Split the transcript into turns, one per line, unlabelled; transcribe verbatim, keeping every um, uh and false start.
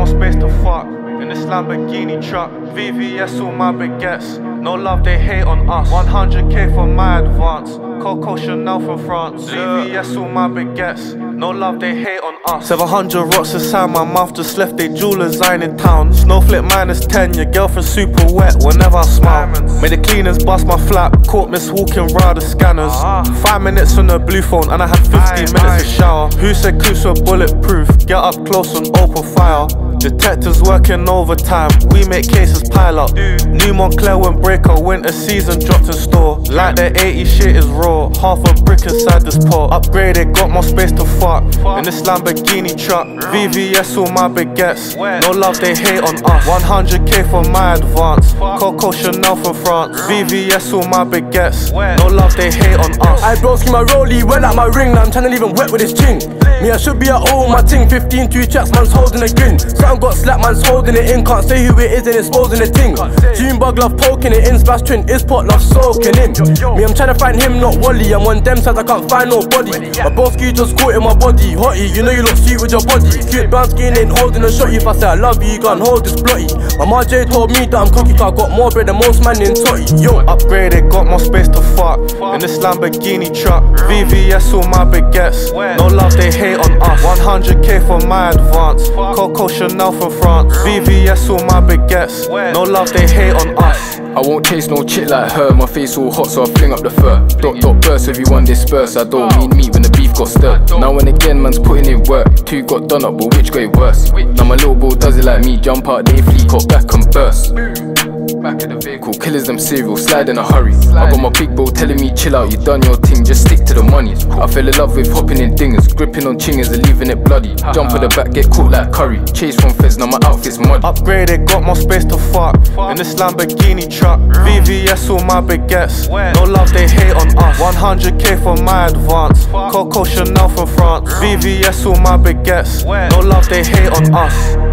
more space to fuck. In this Lamborghini truck, V V S all my baguettes. No love, they hate on us. one hundred K for my advance. Coco Chanel from France. V V S all my baguettes. No love, they hate on us. seven hundred rocks inside my mouth, just left they jewelers sign in town. Snowflake minus ten, your girlfriend super wet whenever I smile. Made the cleaners bust my flap, caught miss walking round the scanners. Five minutes on the blue phone and I had fifteen minutes to shower. Who said coops were bulletproof? Get up close and open fire. Detectives working overtime, we make cases pile up. New Montclair when breaker, winter season dropped in store. Like the eighty shit is raw, half a brick inside this pot. Upgraded, got more space to fuck. In this Lamborghini truck, V V S all my baguettes. No love, they hate on us. one hundred K for my advance. Coco Chanel from France. V V S all my baguettes. No love, they hate on us.
I broski my rollie, well at my ring. Now I'm trying to leave him wet with his ching. Me, I should be at home, my ting. fifteen, two tracks, man's holding a grin. Something got slapped, man's holding it in. Can't say who it is and exposing the ting. June bug love poking it in. Splash twin, is pot love soaking him. Me, I'm trying to find him, not Wally. I'm on them sides, I can't find nobody. My broski just caught in my body. Hottie, you know you look sweet with your body. Cute brown skin ain't holding a shotty. If I say I love you, you can't hold this blotty. My R J told me that I'm cocky, cause I got more bread than most man in Totty. Yo,
upgraded, got more space to fuck. In this Lamborghini truck, V V S all my baguettes. No love, they hate on us. one hundred K for my advance. Coco Chanel from France. V V S all my baguettes. No love, they hate on us.
I won't chase no chick like her. My face all hot, so I fling up the fur. Dot dot burst, everyone disperse. I don't mean meat when the beef got stirred. Now and again, man's putting in work. Two got done up, but which got worse? Now my little bro does it like me. Jump out, they flee, caught back and burst. Back of the vehicle, killers them serial, slide in a hurry. I got my big bro telling me chill out, you done your thing, just stick to the money. I fell in love with hopping in dingers, gripping on chingers and leaving it bloody. Jump at the back, get caught like curry. Chase from feds, now my outfit's muddy.
Upgraded, got more space to fuck. In this Lamborghini truck, V V S all my baguettes. No love, they hate on us. one hundred K for my advance. Coco Chanel from France. V V S all my baguettes. No love, they hate on us.